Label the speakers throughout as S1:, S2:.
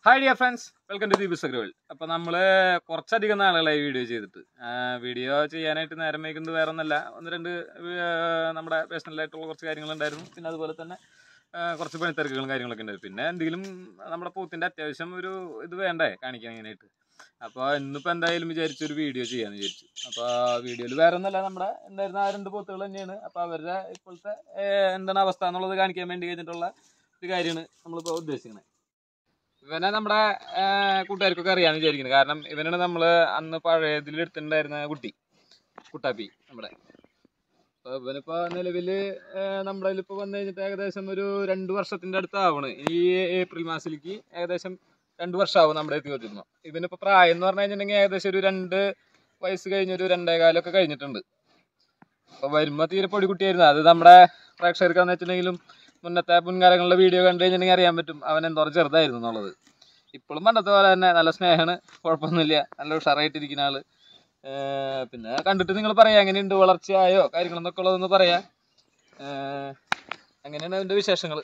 S1: Hi dear friends, welcome to Deepas Agrawal. അപ്പോൾ നമ്മൾ കുറച്ചധികം നാളുകളായി വീഡിയോ ചെയ്തിട്ട് വീഡിയോ ചെയ്യാനായിട്ട് നേരം വൈകുന്നത് വേറെ ഒന്നല്ല, ഒന്ന് രണ്ട് നമ്മുടെ പേഴ്സണലായിട്ടുള്ള കുറച്ച് കാര്യങ്ങളുണ്ടായിരുന്നു. പിന്നെ അതുപോലെ തന്നെ കുറച്ച് പണിത്തിരക്കുകളും കാര്യങ്ങളൊക്കെ ഉണ്ടായിരുന്നു. പിന്നെ എന്തെങ്കിലും നമ്മുടെ പൂത്തിൻ്റെ അത്യാവശ്യം ഒരു ഇത് വേണ്ടേ കാണിക്കാനായിട്ട്. അപ്പോൾ ഇന്നിപ്പോൾ എന്തായാലും വിചാരിച്ചൊരു വീഡിയോ ചെയ്യാമെന്ന് വിചാരിച്ചു. അപ്പോൾ വീഡിയോയിൽ വേറെ ഒന്നല്ല, നമ്മുടെ എന്തായിരുന്ന ആ രണ്ട് പൂത്തുകൾ തന്നെയാണ്. അപ്പോൾ അവരുടെ ഇപ്പോഴത്തെ എന്താണ് അവസ്ഥ എന്നുള്ളത് കാണിക്കാൻ വേണ്ടി കഴിഞ്ഞിട്ടുള്ള ഒരു കാര്യമാണ് നമ്മളിപ്പോൾ ഉദ്ദേശിക്കുന്നത്. ഇവനെ നമ്മുടെ കൂട്ടുകാർക്കൊക്കെ അറിയാമെന്ന് വിചാരിക്കുന്നത്. കാരണം ഇവനാണ് നമ്മൾ അന്ന് പഴയതിൽ എടുത്തിട്ടുണ്ടായിരുന്ന കുട്ടാപ്പി നമ്മുടെ. അപ്പോൾ ഇവനിപ്പോൾ നിലവിൽ നമ്മുടെ ഇതിലിപ്പോൾ വന്നു കഴിഞ്ഞിട്ട് ഏകദേശം ഒരു 2 വർഷത്തിൻ്റെ അടുത്താവണ്. ഈ ഏപ്രിൽ മാസത്തിലേക്ക് ഏകദേശം 2 വർഷമാവും നമ്മുടെ എത്തി വെച്ചിരുന്നു. ഇവനിപ്പോൾ പ്രായം എന്ന് പറഞ്ഞു കഴിഞ്ഞിട്ടുണ്ടെങ്കിൽ ഏകദേശം ഒരു 2 വയസ്സ് കഴിഞ്ഞൊരു 2.25 കഴിഞ്ഞിട്ടുണ്ട്. അപ്പോൾ വരുമ്പോൾ തീരെ പൊടിക്കുട്ടിയായിരുന്നു. അത് നമ്മുടെ പ്രേക്ഷകർക്കാന്ന് വെച്ചിട്ടുണ്ടെങ്കിലും മുന്നത്തെ മുൻകാലങ്ങളിലെ വീഡിയോ കണ്ടു കഴിഞ്ഞിട്ടുണ്ടെങ്കിൽ അറിയാൻ പറ്റും അവൻ എന്തോരം ചെറുതായിരുന്നു എന്നുള്ളത്. ഇപ്പോഴും പണ്ടത്തെ പോലെ തന്നെ നല്ല സ്നേഹമാണ്, കുഴപ്പമൊന്നുമില്ല, നല്ല ഉഷാറായിട്ടിരിക്കുന്ന ആള്. പിന്നെ കണ്ടിട്ട് നിങ്ങൾ പറയാം എങ്ങനെയുണ്ട്, വളർച്ചയായോ കാര്യങ്ങളെന്നൊക്കെ ഉള്ളതെന്ന് പറയാം. അങ്ങനെയാണ് അതിൻ്റെ വിശേഷങ്ങൾ.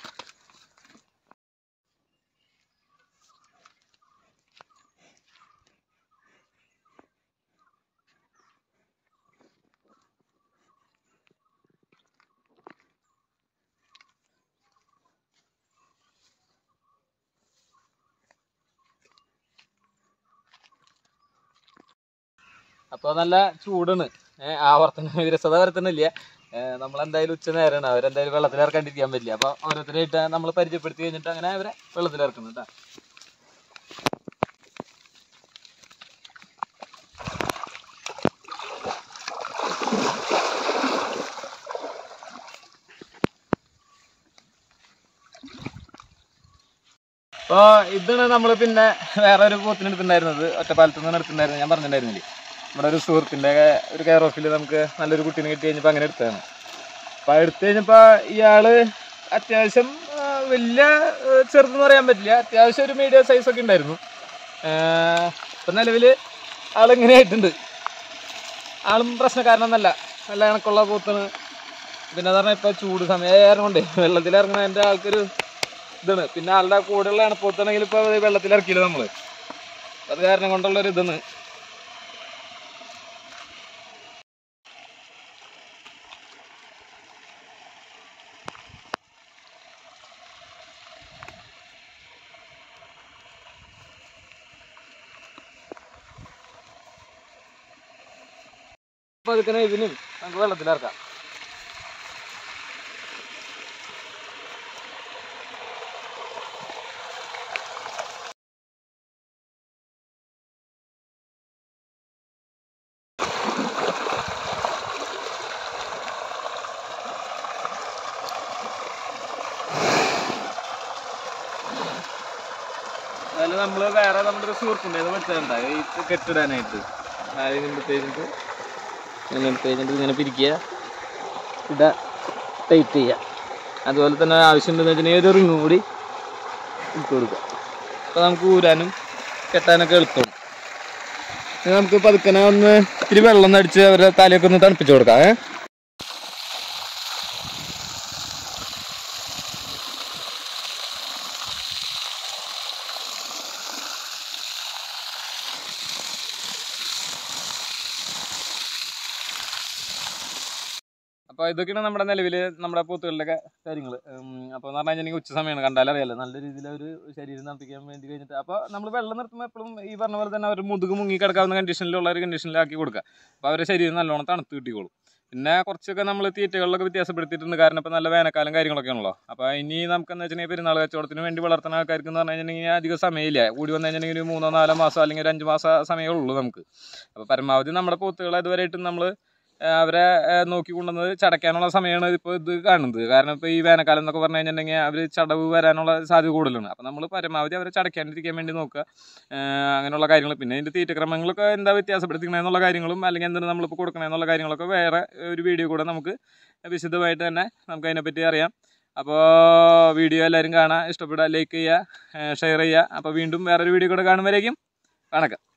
S1: അപ്പോൾ നല്ല ചൂടാണ്, വിരസത വരത്തുന്നില്ല. നമ്മളെന്തായാലും ഉച്ച നേരമാണ്, അവരെന്തായാലും വെള്ളത്തിലിറക്കാണ്ടിരിക്കാൻ പറ്റില്ല. അപ്പോൾ ഓരോരുത്തരായിട്ട് നമ്മൾ പരിചയപ്പെടുത്തി കഴിഞ്ഞിട്ട് അങ്ങനെ അവരെ വെള്ളത്തിലിറക്കുന്നു കേട്ടോ. അപ്പോൾ ഇതാണ് നമ്മൾ പിന്നെ വേറെ ഒരു പൂത്തിന് എടുത്തിട്ടുണ്ടായിരുന്നത്, ഒറ്റപ്പാലത്ത് നിന്നാണ് എടുത്തിട്ടുണ്ടായിരുന്നത്. ഞാൻ പറഞ്ഞിട്ടുണ്ടായിരുന്നില്ലേ, നമ്മുടെ ഒരു സുഹൃത്തിൻ്റെ ഒരു കെയർ ഓഫിൽ നമുക്ക് നല്ലൊരു കുട്ടീനെ കിട്ടി കഴിഞ്ഞപ്പോൾ അങ്ങനെ എടുത്തതാണ്. അപ്പോൾ എടുത്തു കഴിഞ്ഞപ്പോൾ ഇയാൾ അത്യാവശ്യം വലിയ ചെറുതെന്ന് പറയാൻ പറ്റില്ല, അത്യാവശ്യം ഒരു മീഡിയം സൈസൊക്കെ ഉണ്ടായിരുന്നു. ഇപ്പം നിലവിൽ ആളിങ്ങനെ ആയിട്ടുണ്ട്. ആളും പ്രശ്നക്കാരനൊന്നല്ല, നല്ല കണക്കുള്ള പൂത്താണ്. പിന്നെ എന്ന് പറഞ്ഞാൽ ഇപ്പോൾ ചൂട് സമയമായത് കൊണ്ട് വെള്ളത്തിലിറങ്ങണതിൻ്റെ ആൾക്കൊരു ഇതാണ്. പിന്നെ ആളുടെ കൂടെയുള്ള അണപ്പൂത്താണെങ്കിൽ ഇപ്പോൾ വെള്ളത്തിലിറക്കിയില്ല നമ്മൾ, അത് കാരണം കൊണ്ടുള്ളൊരു ഇതാണ്. അപ്പോൾ അതിനെ ഇതിനും നമുക്ക് വെള്ളത്തിലിറക്കാം. അതിൽ നമ്മൾ വേറെ നമ്മുടെ ഒരു സുഹൃത്തുണ്ട്, അത് വെച്ചിട്ടുണ്ടായി ഈ കെട്ടിടാനായിട്ട്. ആദ്യം എടുത്ത് കഴിഞ്ഞിട്ട് ഇങ്ങനെ പിരിക്കുക, ഇട ടൈറ്റ് ചെയ്യുക. അതുപോലെ തന്നെ ആവശ്യമുണ്ടെന്ന് വെച്ചിട്ടുണ്ടെങ്കിൽ ഒരു റിങ്ങും കൂടി ഇട്ട് കൊടുക്കുക. അപ്പോൾ നമുക്ക് ഊരാനും കെട്ടാനൊക്കെ എളുപ്പമാണ്. നമുക്ക് പതുക്കനെ ഒന്ന് ഇത്തിരി വെള്ളം അടിച്ച് അവരുടെ തലയൊക്കെ ഒന്ന് തണുപ്പിച്ച് കൊടുക്കാം. അപ്പോൾ ഇതൊക്കെയാണ് നമ്മുടെ നിലവിൽ നമ്മുടെ പൂത്തുകളുടെ കാര്യങ്ങൾ. അപ്പോൾ എന്ന് പറഞ്ഞു കഴിഞ്ഞാൽ ഉച്ച സമയമാണ്, കണ്ടാലറിയാലോ നല്ല രീതിയിൽ ഒരു ശരീരം തണുപ്പിക്കാൻ വേണ്ടി കഴിഞ്ഞിട്ട്. അപ്പോൾ നമ്മൾ വെള്ളം നിർത്തുമ്പോൾ എപ്പോഴും ഈ പറഞ്ഞ പോലെ തന്നെ അവർ മുതുക് മുങ്ങി കിടക്കാവുന്ന കണ്ടീഷനിലുള്ള ഒരു കണ്ടീഷനിലാക്കി കൊടുക്കുക. അപ്പോൾ അവരുടെ ശരീരം നല്ലോണം തണുത്ത് കിട്ടിക്കോളും. പിന്നെ കുറച്ചൊക്കെ നമ്മൾ തീറ്റകളിലൊക്കെ വ്യത്യാസപ്പെടുത്തിയിട്ടുണ്ട്. കാരണം ഇപ്പോൾ നല്ല വേനൽക്കാലം കാര്യങ്ങളൊക്കെ ആണല്ലോ. അപ്പോൾ ഇനി നമുക്കെന്ന് വെച്ചിട്ടുണ്ടെങ്കിൽ പെരുന്നാൾ കച്ചവടത്തിന് വേണ്ടി വളർത്തുന്ന ആൾക്കാർക്ക് എന്ന് പറഞ്ഞു കഴിഞ്ഞിട്ടുണ്ടെങ്കിൽ അധികം സമയമില്ല. കൂടി വന്നു കഴിഞ്ഞിട്ടുണ്ടെങ്കിൽ ഒരു 3-4 മാസം അല്ലെങ്കിൽ ഒരു 5 മാസം സമയമേ ഉള്ളൂ നമുക്ക്. അപ്പോൾ പരമാവധി നമ്മുടെ പൂത്തുകൾ അതുവരെയായിട്ടും നമ്മൾ അവരെ നോക്കി കൊണ്ടുവന്നത് ചടയ്ക്കാനുള്ള സമയമാണ് ഇപ്പോൾ ഇത് കാണുന്നത്. കാരണം ഇപ്പോൾ ഈ വേനൽക്കാലം എന്നൊക്കെ പറഞ്ഞു കഴിഞ്ഞിട്ടുണ്ടെങ്കിൽ അവർ ചടവ് വരാനുള്ള സാധ്യത കൂടുതലാണ്. അപ്പോൾ നമ്മൾ പരമാവധി അവരെ ചടയ്ക്കാണ്ടിരിക്കാൻ വേണ്ടി നോക്കുക, അങ്ങനെയുള്ള കാര്യങ്ങൾ. പിന്നെ ഇതിൻ്റെ തീറ്റക്രമങ്ങളൊക്കെ എന്താ വ്യത്യാസപ്പെടുത്തിക്കണമെന്നുള്ള കാര്യങ്ങളും അല്ലെങ്കിൽ എന്താണ് നമ്മളിപ്പോൾ കൊടുക്കണമെന്നുള്ള കാര്യങ്ങളൊക്കെ വേറെ ഒരു വീഡിയോ കൂടെ നമുക്ക് വിശദമായിട്ട് തന്നെ നമുക്ക് അതിനെപ്പറ്റി അറിയാം. അപ്പോൾ വീഡിയോ എല്ലാവരും കാണുക, ഇഷ്ടപ്പെടുക, ലൈക്ക് ചെയ്യുക, ഷെയർ ചെയ്യുക. അപ്പോൾ വീണ്ടും വേറൊരു വീഡിയോ കൂടെ കാണുമ്പോഴേക്കും വണക്കം.